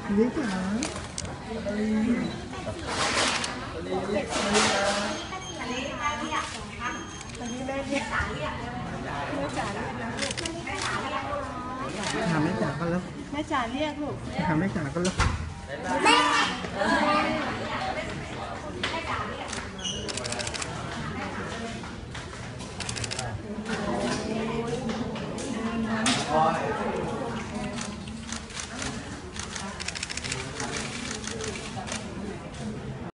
นี่จ๋าตอนนี้แม่เรียกแม่จ๋าเรียกนะลูกถามแม่จ๋าก็แล้วแม่จ๋าเรียกลูกถามแม่จ๋าก็แล้วแม่